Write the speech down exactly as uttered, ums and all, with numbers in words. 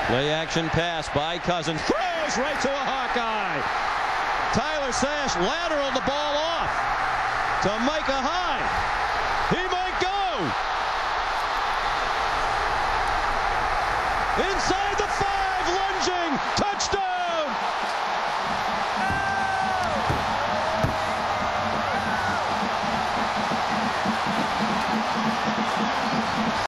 Play action pass by Cousins. Throws right to a Hawkeye. Tyler Sash lateral the ball off to Micah Hyde. He might go. Inside the five, lunging.